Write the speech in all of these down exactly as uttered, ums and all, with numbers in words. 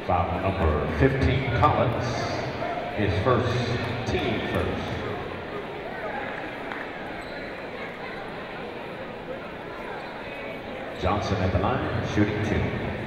Foul number fifteen, Collins, his first, team first. Johnson at the line, shooting two.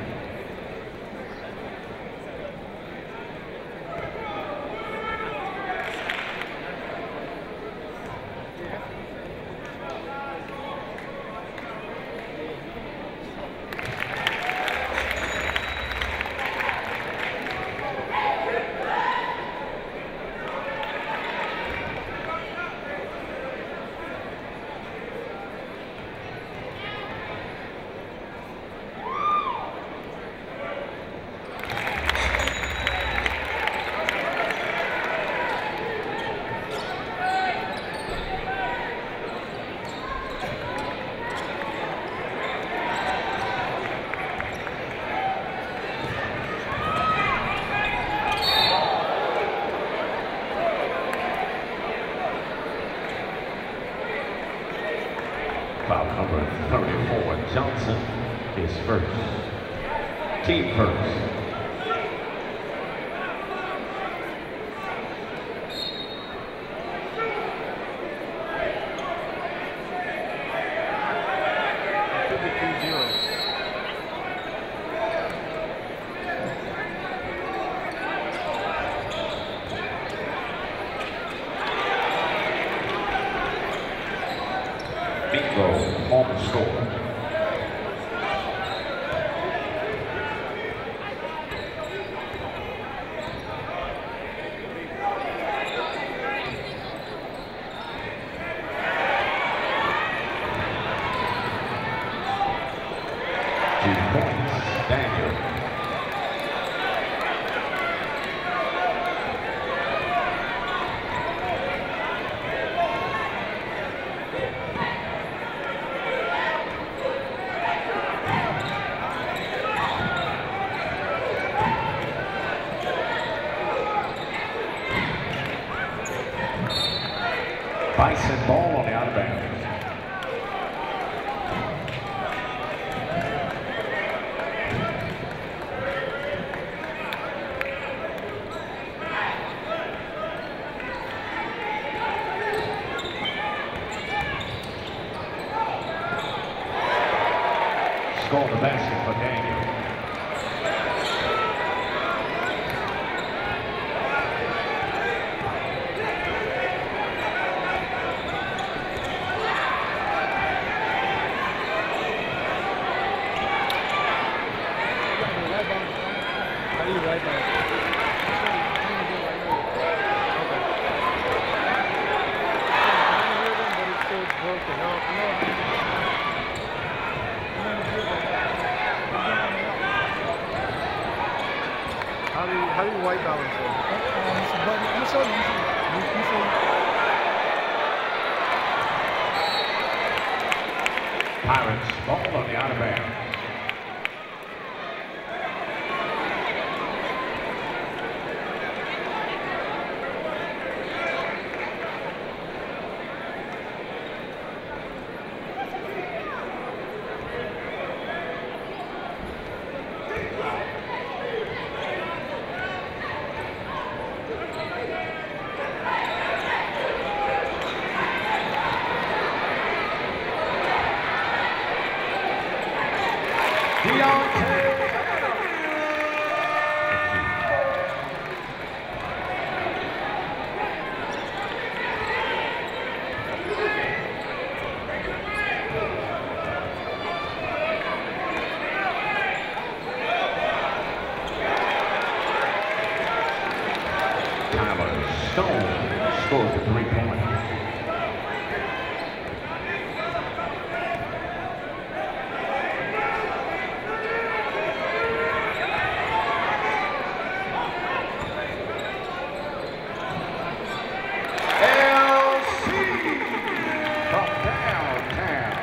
Foul number thirty-four, Johnson, his first, team first. Bingo, home score. Two points, Daniel. Bison ball on the out of bounds. Score the basket for Daniel. Right back. How do you how do you white balance it? I'm sorry. Pirates ball on the out of bounds. Stone scored the three points. L C from downtown.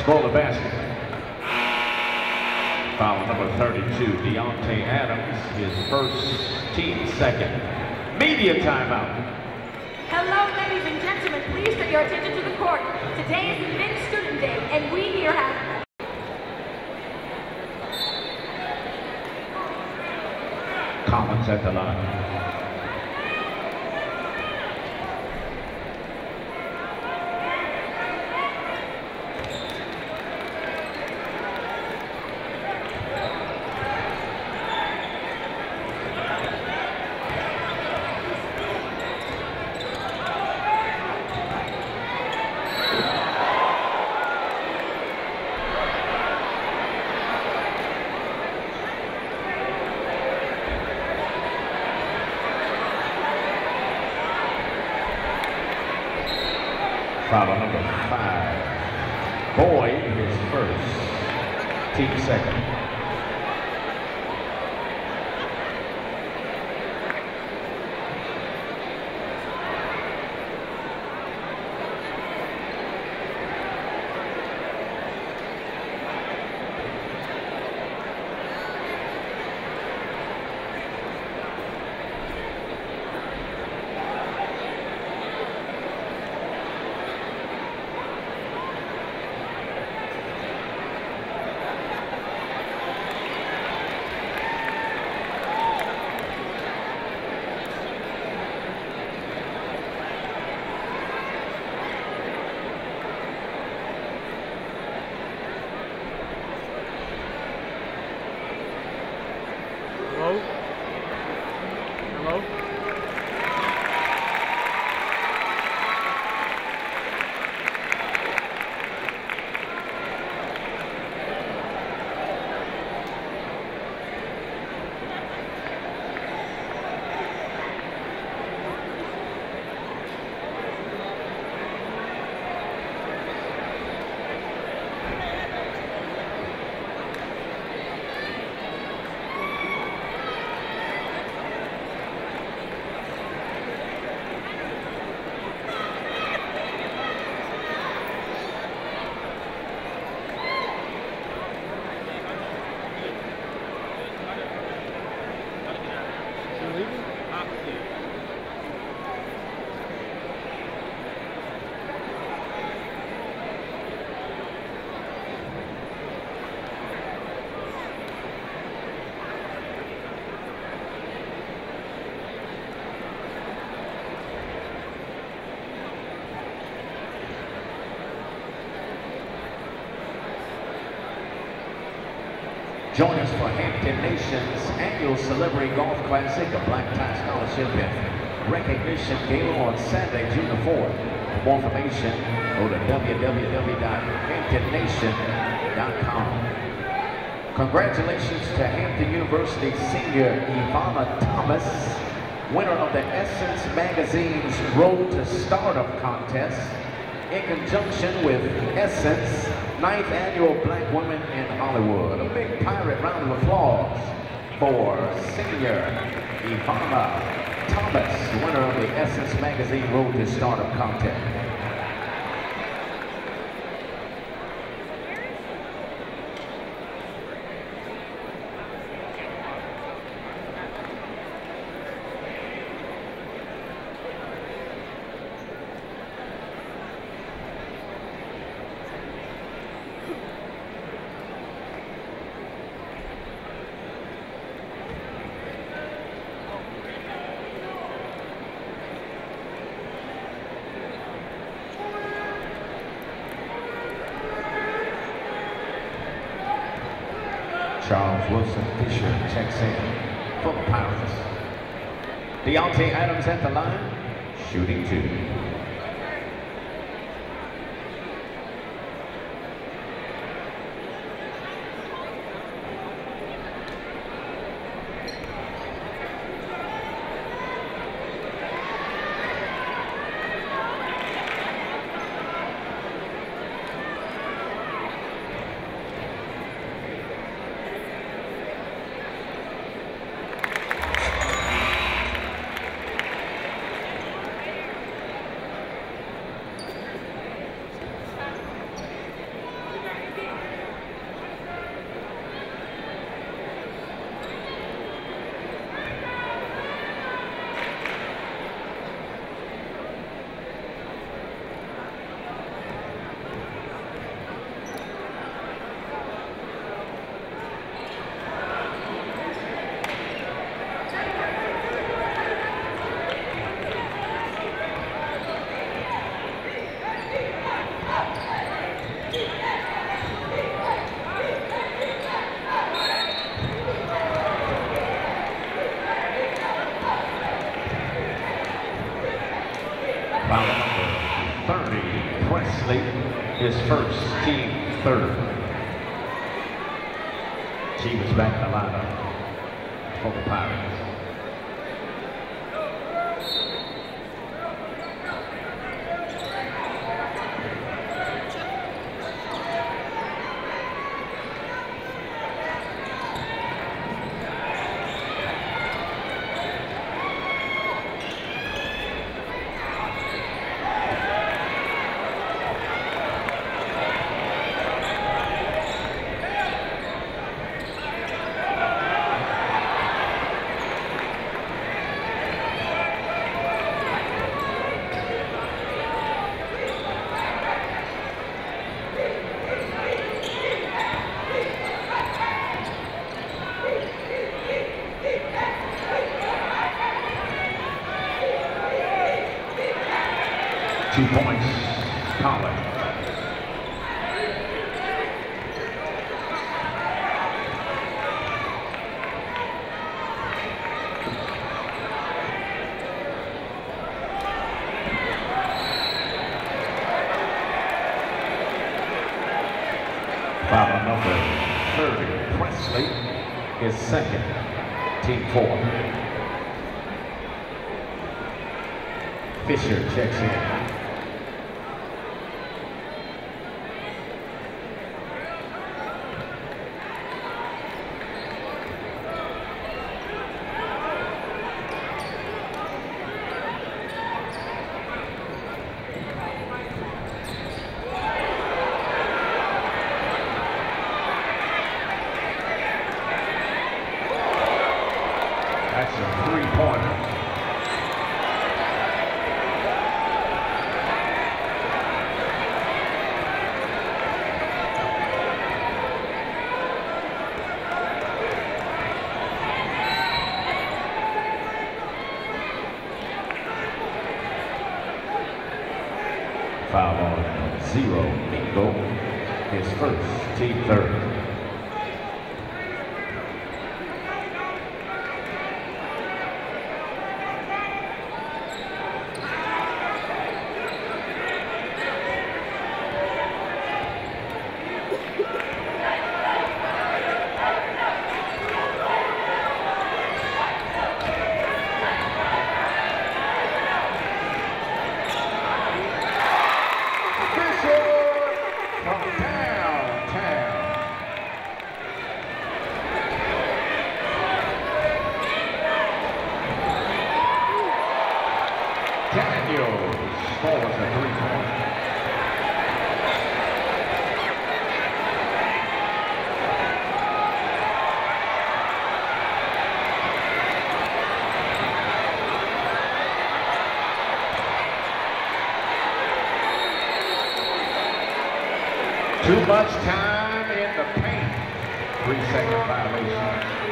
Score the basket. Foul number thirty-two, Deontay Adams, his first, team second. Media timeout. Hello, ladies and gentlemen. Please turn your attention to the court. Today is Men's Student Day, and we here have... Collins at the line. Foul number five. Boyd, his first, team second. Hello? Hello? Join us for Hampton Nation's annual Celebrity Golf Classic, a black tie scholarship and recognition gala on Saturday, June the fourth. For more information, go to w w w dot hampton nation dot com. Congratulations to Hampton University senior Ivana Thomas, winner of the Essence Magazine's Road to Stardom contest, in conjunction with Essence, ninth Annual Black Women in Hollywood. A big pirate round of applause for senior Ivana Thomas, winner of the Essence Magazine Road to Stardom contest. Charles Wilson Fisher checks in for the Pirates. Deontay Adams at the line, shooting two. Foul number thirty, Presley, his first, team third. She was back in the lineup for the Pirates. Two points, Collins. Foul number thirty, Presley, is second, team four. Fisher checks in. That's a three-pointer. Foul on zero, Mingo, his first, team third. Daniels scores a three-point. Too much time in the paint. Three-second violation.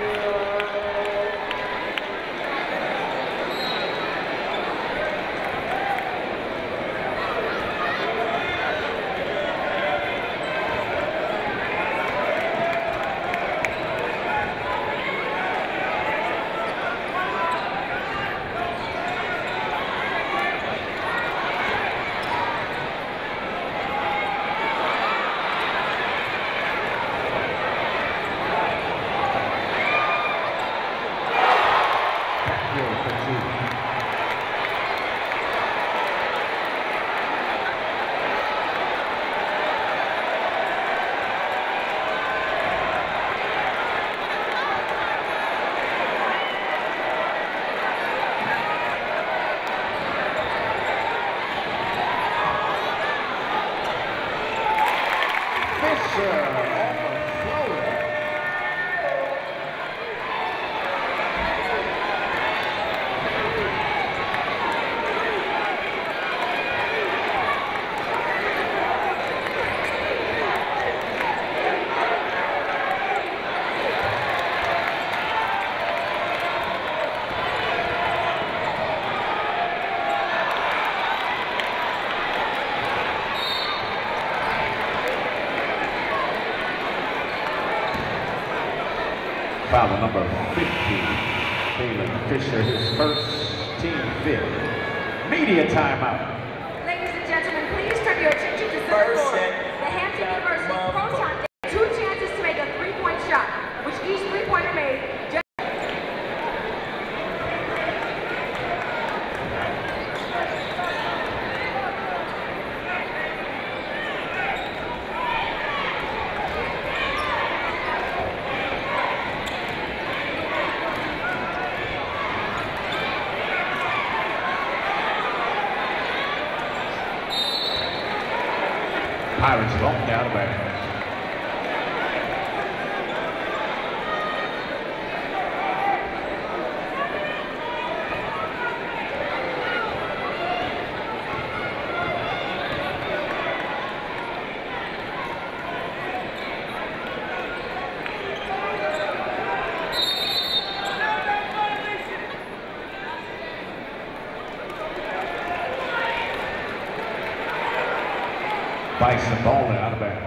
Foul number fifty, Phelan Fisher, his first, team fifth. Media timeout. first. The Hampton University Proton Day, two chances to make a three-point shot, which each three-pointer made. Pirates bumped out of bounds. Bison ball out of bounds.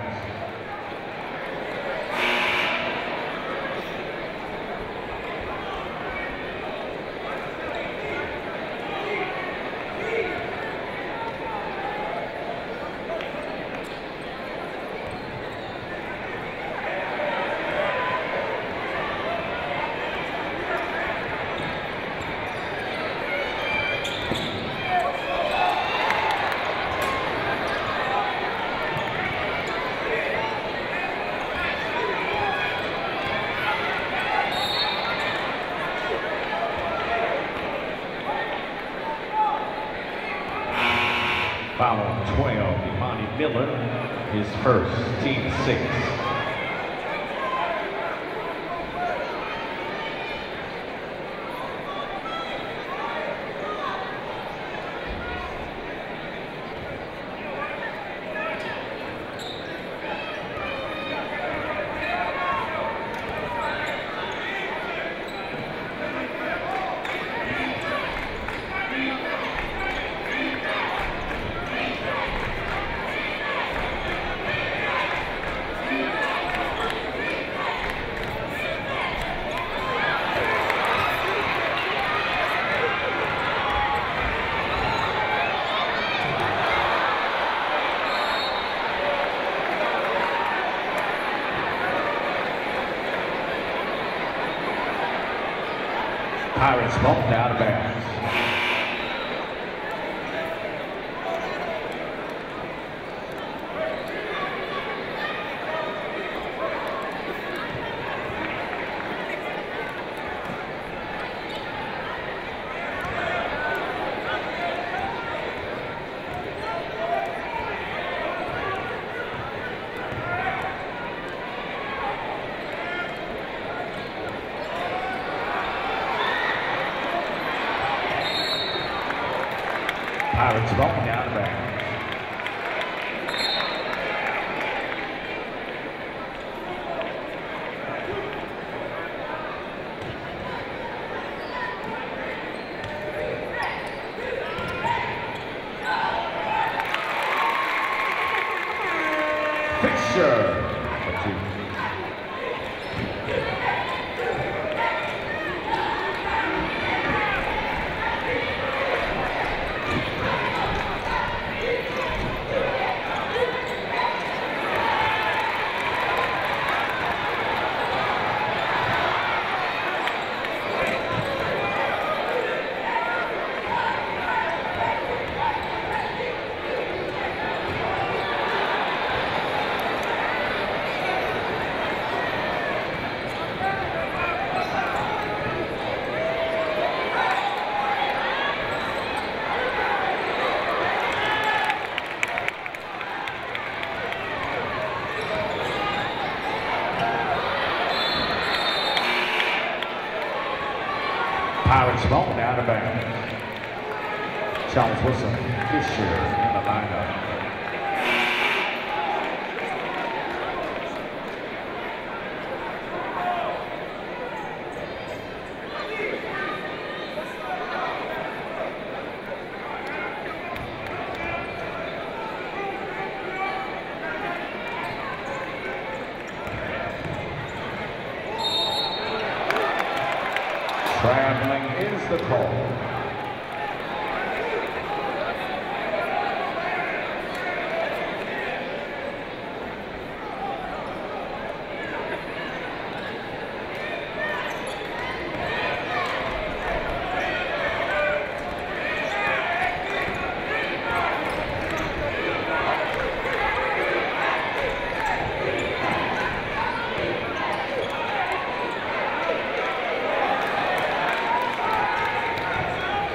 Foul on twelve, Imani Miller, his first, team six. Pirates bumped out of bounds. Pirates bumping out of bounds. Fisher. Pirates ball out of bounds. Charles Wilson, Fisher in the lineup. Traveling is the call.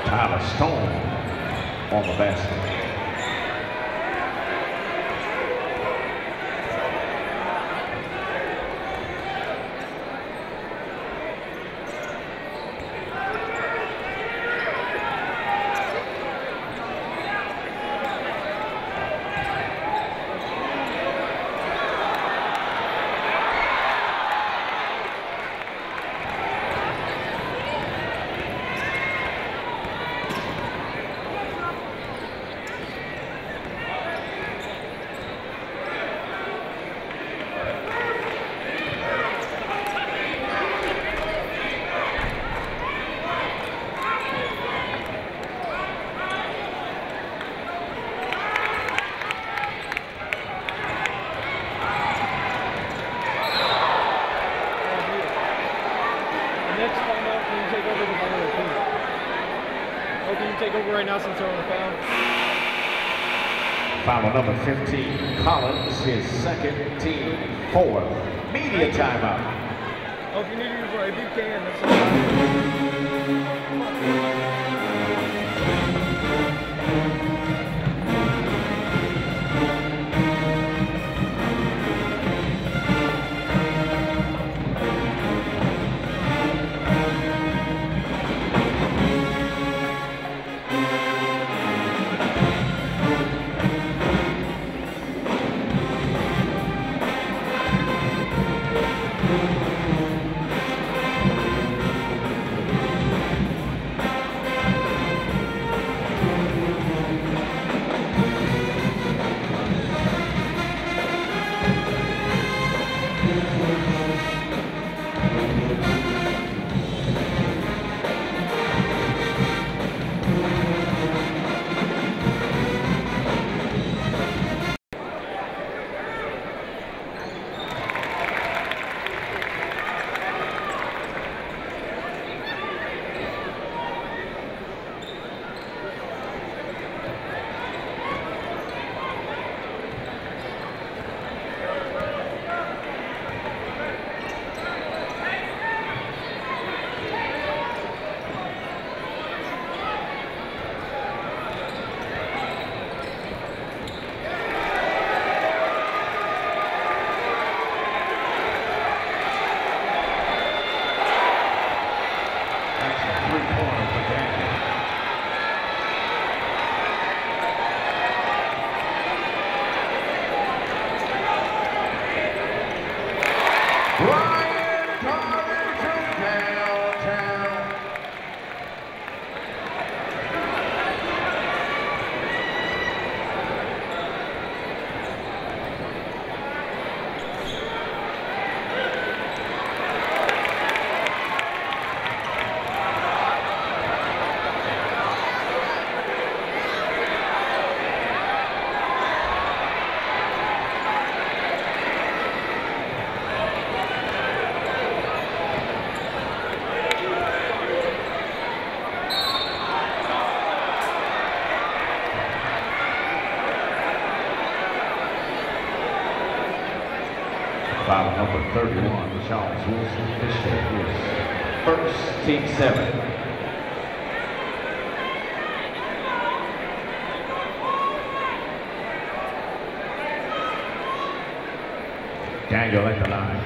Tyler Stone on the basket. Take over right now since they're on the foul. Foul number fifteen, Collins, his second, team fourth. Media timeout. Oh, if you need to use right, if you can, that's all. Foul number thirty-one, Charles Wilson Fisher, his first, team seven. Daniel at the line.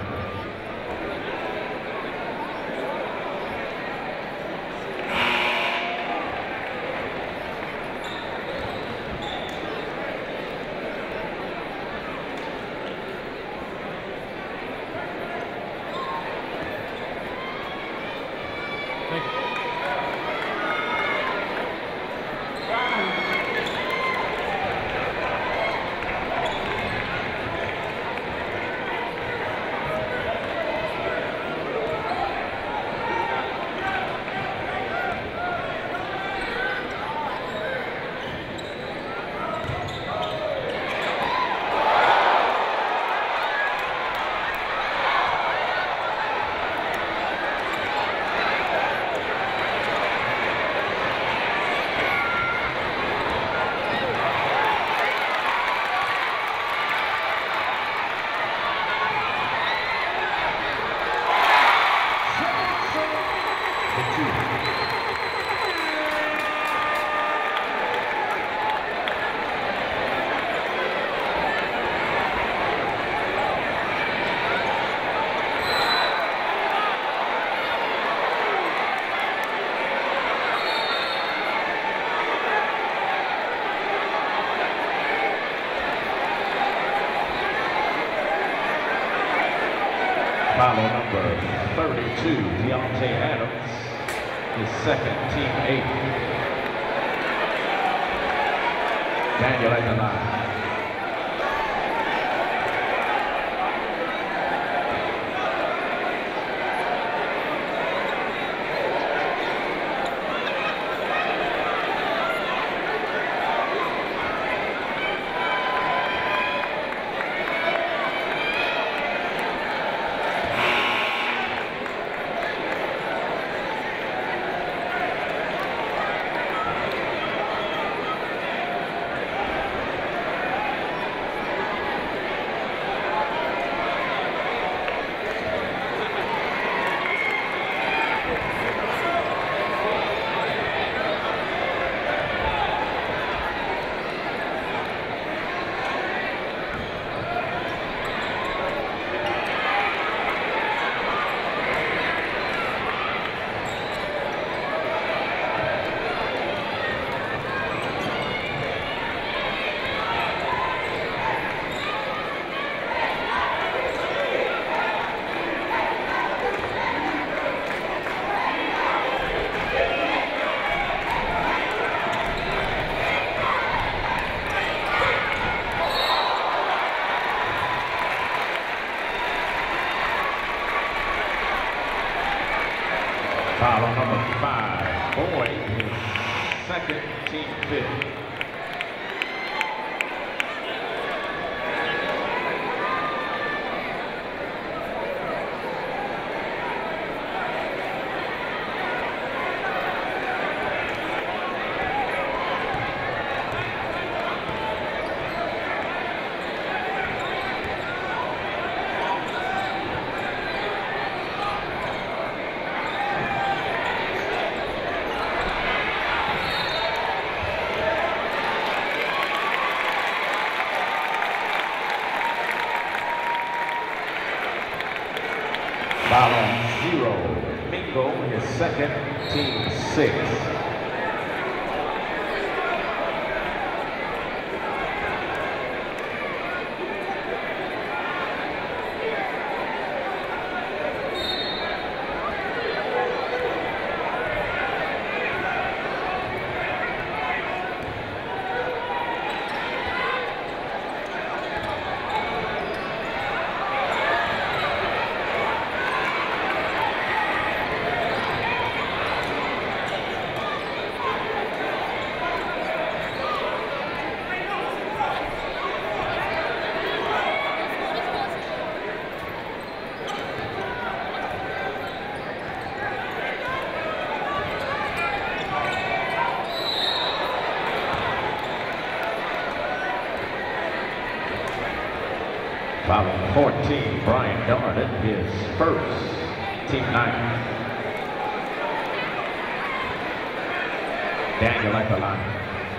thirty-two, Deontay Adams, his second, team eight. Daniel at the line. Foul on number five, Boyd, his second, team fifth. Foul on zero, Mingo, his second, team six. Foul on fourteen, Brian Darden, his first, team nine. Daniel at the line.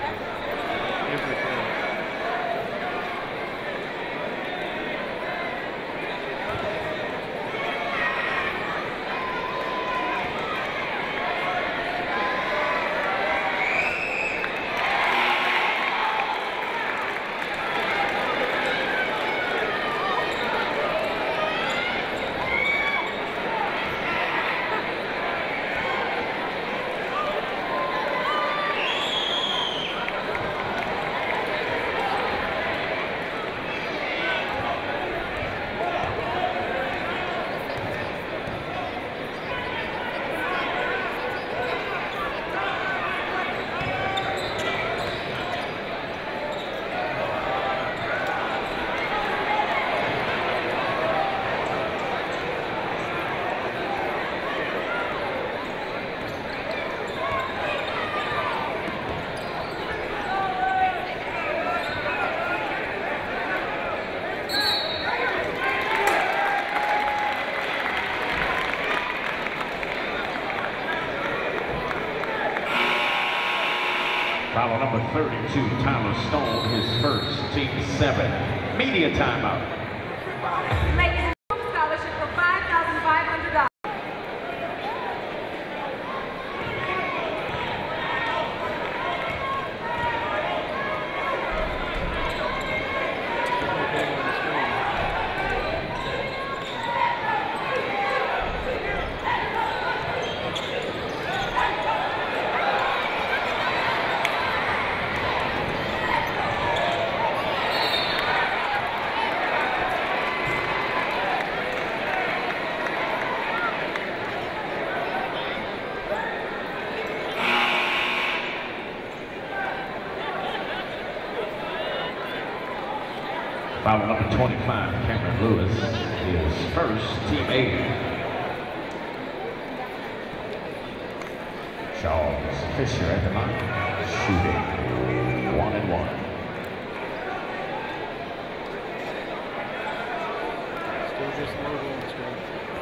Foul number thirty-two, Tyler Stone, his first, team seven. Media timeout. Ladies and gentlemen, scholarship for five thousand five hundred dollars. Foul number twenty-five, Cameron Lewis, is first, team A. Charles Fisher at the line, shooting one and one. Still just loading on the screen.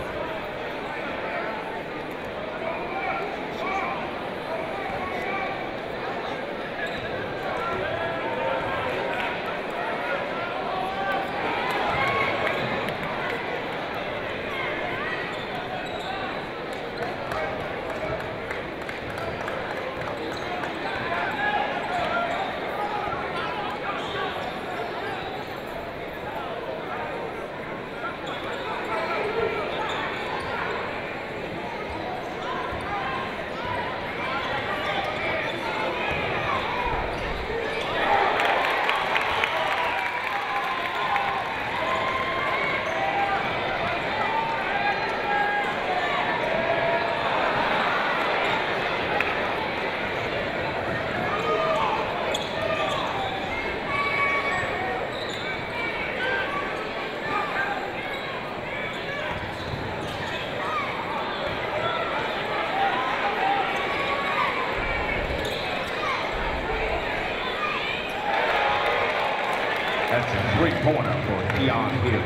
That's a three-pointer for Keon Hill.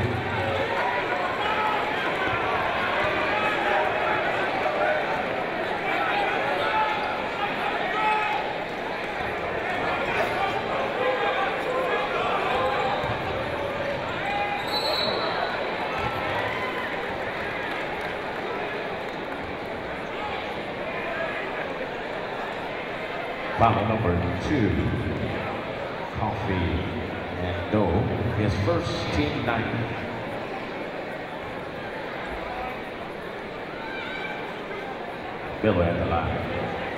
Foul number two, Coffee and Doe, his first, team nine. Miller at the line.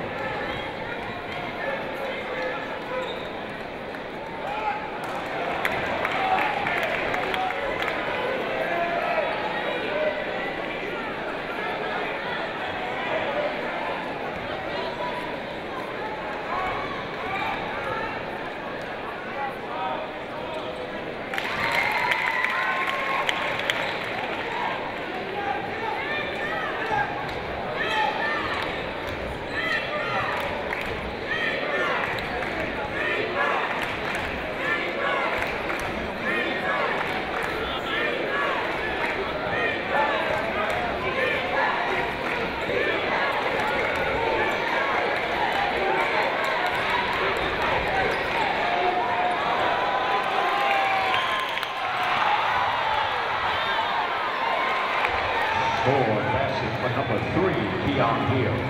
Forward basket for number three, Keon Hill.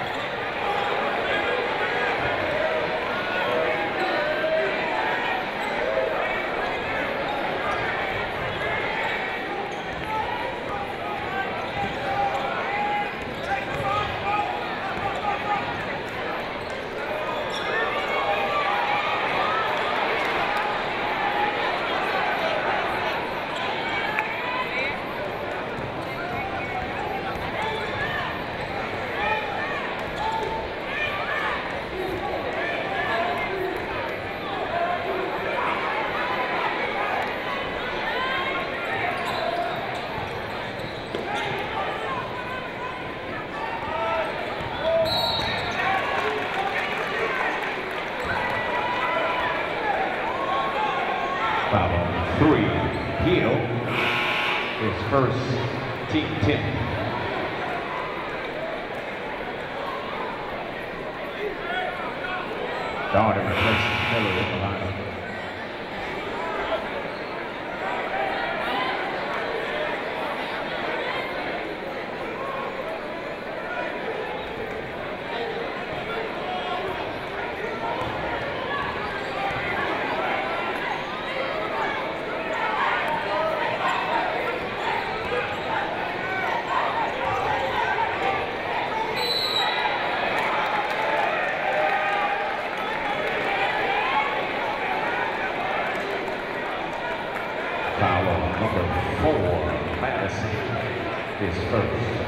Foul on three, Hill, his first, team ten. Darden replaces Miller in the lineup. Foul on number four, Madison, is first.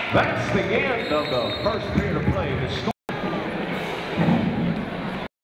That's the end of the first period of play. The score